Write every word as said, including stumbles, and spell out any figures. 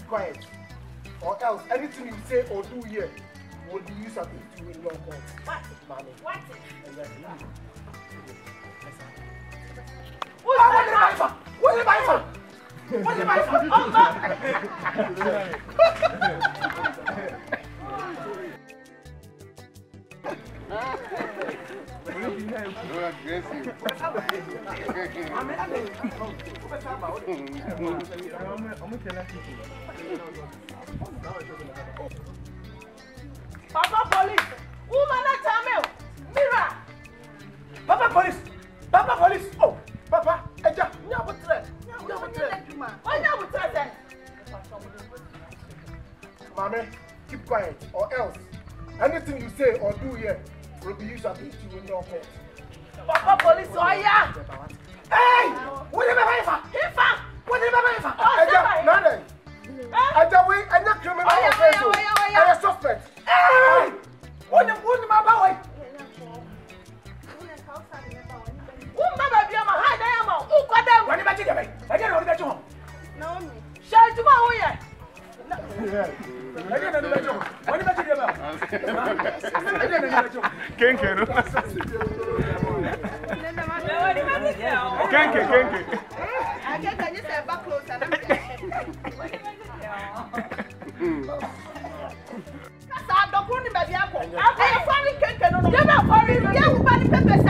keep quiet, or else anything you say or do here will be used against you in your court. What? Mommy. What? Who's that? What's the Bible? What's the Bible? Oh, Papa police! Woman at Tamil! Mira! Papa police! Papa police! Oh! Papa! Eja! Nyabutre! Nyabutre! Why Nyabutre then? Mommy, keep quiet, or else anything you say or do here will be used against you in your court. Papa police, oh yeah! Hey! What did I buy? Hifa! What did I buy? Oh, Eja! None! Eja, we are not criminal offense. I am suspect. Hey! What did my boy? Woman, baby, I'm a high diamond. Who got them? What did I get? I don't know that you want. No, me. Shall you go here? Kenke, no? Kenke, Kenke. I can't just say back close and I'm I'm not going to be able to. I'm going to find it. I'm going to find it.